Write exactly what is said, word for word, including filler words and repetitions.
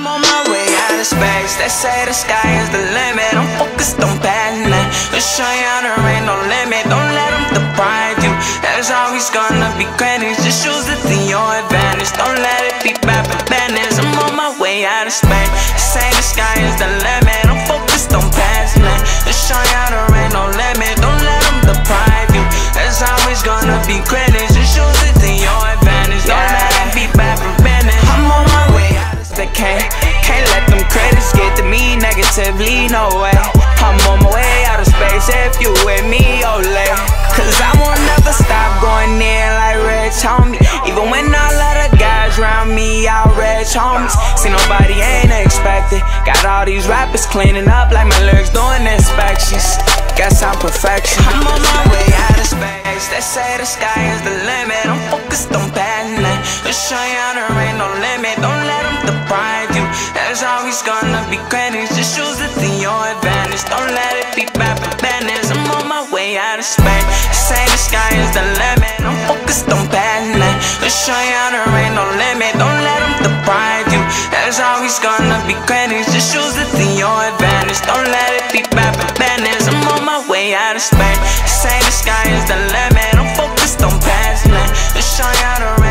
I'm on my way out of space. They say the sky is the limit. I'm focused on passing it. Let's show you there ain't no limit. Don't let them deprive you. There's always gonna be critics. Just use it to your advantage. Don't let it be bad for business. I'm on my way out of space. They say the sky is the limit. I'm focused on passing it. Let's show you there ain't no limit. Don't let them deprive you. There's always gonna be critics. Just use it to your advantage. Don't let it be bad for business. I'm on my way out of space. Can't, can't let them critics get to me negatively, no way. I'm on my way out of space if you with me, ole. Cause I won't never stop going in like rich homie. Even when all of the guys around me all rich homies. See, nobody ain't expected. Got all these rappers cleaning up like my lyrics doing inspections. Guess I'm perfection. I'm on my way out of space. They say the sky is the limit. I'm focused on passing it. Let's show you there ain't no limit. Don't let them deprive you. There's always gonna be critics. Just use it to your advantage. Don't let it be bad for business. I'm on my way out of space. They say the sky is the limit. I'm focused on passing it. Let's show you there ain't no limit. Don't let them deprive you. There's always gonna be critics. Just use it to your advantage. Don't let it be bad for business. I'm on my way out of space. They say the sky is the limit. I'm focused on passing it. Let's show you there